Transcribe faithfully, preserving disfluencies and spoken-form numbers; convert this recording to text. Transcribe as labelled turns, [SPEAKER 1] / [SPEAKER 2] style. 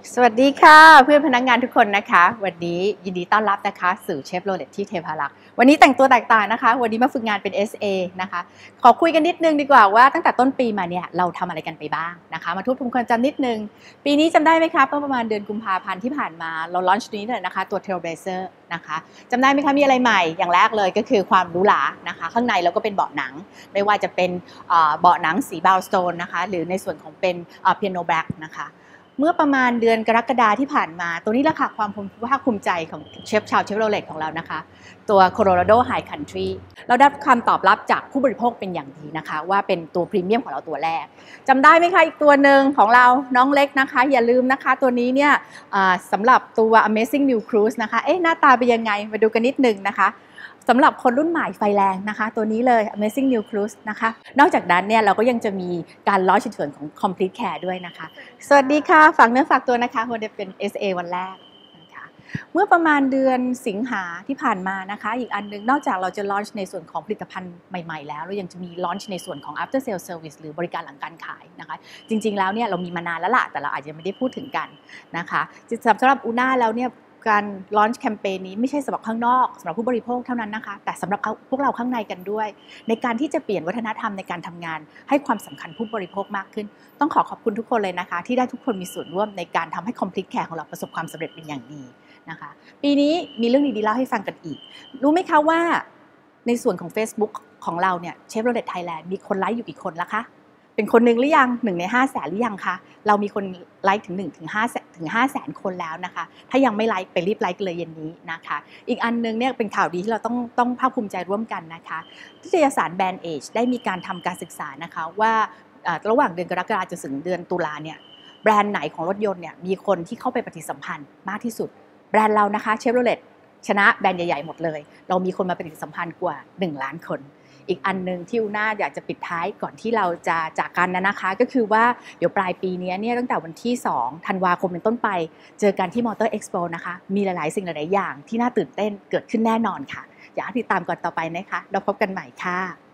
[SPEAKER 1] สวัสดีค่ะเพื่อนพนักงานทุกคนนะคะวันนี้ยินดีต้อนรับนะคะสู่เชฟโรเลตที่เทพารักษ์วันนี้แต่งตัวแตกต่างนะคะวันนี้มาฝึกงานเป็น เอส เอ นะคะขอคุยกันนิดนึงดีกว่าว่าตั้งแต่ต้นปีมาเนี่ยเราทำอะไรกันไปบ้างนะคะมาทบทวนความจำนิดนึงปีนี้จำได้ไหมคะเมื่อประมาณเดือนกุมภาพันธ์ที่ผ่านมาเราลอนช์นี้เลยนะคะตัว Trailblazer นะคะจำได้ไหมคะมีอะไรใหม่อย่างแรกเลยก็คือความหรูหรานะคะข้างในเราก็เป็นเบาะหนังไม่ว่าจะเป็นเบาะหนังสีบราวน์สโตนนะคะหรือในส่วนของเป็นเปียโนแบล็กนะคะเมื่อประมาณเดือนกรกฎาที่ผ่านมาตัวนี้แหละค่ะความภาคภูมิใจของเชฟชาวเชฟโรเลตของเรานะคะตัว Colorado High Country เราได้คำตอบรับจากผู้บริโภคเป็นอย่างดีนะคะว่าเป็นตัวพรีเมียมของเราตัวแรกจำได้ไหมคะอีกตัวหนึ่งของเราน้องเล็กนะคะอย่าลืมนะคะตัวนี้เนี่ยสำหรับตัว Amazing New Cruise นะคะเอ๊ะหน้าตาเป็นยังไงมาดูกันนิดนึงนะคะสำหรับคนรุ่นใหม่ไฟแรงนะคะตัวนี้เลย Amazing New Cruise นะคะนอกจากนั้นเนี่ยเราก็ยังจะมีการล้อชิ้นส่วนของ Complete Care ด้วยนะคะสวัสดีค่ะฝากเนื้อฝากตัวนะคะวันนี้เป็น เอส เอ วันแรกนะคะเมื่อประมาณเดือนสิงหาที่ผ่านมานะคะอีกอันนึงนอกจากเราจะลอนช์ในส่วนของผลิตภัณฑ์ใหม่ๆแล้วเรายังจะมีลอนช์ในส่วนของ after sale service หรือบริการหลังการขายนะคะจริงๆแล้วเนี่ยเรามีมานานแล้วล่ะแต่เราอาจจะไม่ได้พูดถึงกันนะคะสำหรับอูน่าแล้วเนี่ยการลอนช์แคมเปญนี้ไม่ใช่สำหรับข้างนอกสำหรับผู้บริโภคเท่านั้นนะคะแต่สำหรับพวกเราข้างในกันด้วยในการที่จะเปลี่ยนวัฒนธรรมในการทำงานให้ความสำคัญผู้บริโภคมากขึ้นต้องขอขอบคุณทุกคนเลยนะคะที่ได้ทุกคนมีส่วนร่วมในการทำให้ Complete Care ของเราประสบความสำเร็จเป็นอย่างดีนะคะปีนี้มีเรื่องดีๆเล่าให้ฟังกันอีกรู้ไหมคะว่าในส่วนของ Facebook ของเราเนี่ย Chevrolet Thailand มีคนไลค์อยู่กี่คนแล้วคะเป็นคนหนึ่งหรือยังหนึ่งในห้าแสนหรือยังคะเรามีคนไลค์ถึงหนึ่งถึงห้าถึงห้าแสนคนแล้วนะคะถ้ายังไม่ไลค์ไปรีบไลค์เลยเย็นนี้นะคะอีกอันนึงเนี่ยเป็นข่าวดีที่เราต้องต้องภาคภูมิใจร่วมกันนะคะนิตยสารแบรนด์เอจได้มีการทำการศึกษานะคะว่าระหว่างเดือนกรกฎาคมจนถึงเดือนตุลาเนี่ยแบรนด์ไหนของรถยนต์เนี่ยมีคนที่เข้าไปปฏิสัมพันธ์มากที่สุดแบรนด์เรานะคะเชฟโรเลตชนะแบรนด์ใหญ่ๆหมดเลยเรามีคนมาปฏิสัมพันธ์กว่าหนึ่งล้านคนอีกอันนึงที่อูน่าอยากจะปิดท้ายก่อนที่เราจะจากกันนะนะคะก็คือว่าเดี๋ยวปลายปีนี้เนี่ยตั้งแต่วันที่สองธันวาคมเป็นต้นไปเจอกันที่มอเตอร์เอ็กซ์โปนะคะมีหลายๆสิ่งหลายๆอย่างที่น่าตื่นเต้นเกิดขึ้นแน่นอนค่ะอยากให้ติดตามก่อนต่อไปนะคะเราพบกันใหม่ค่ะ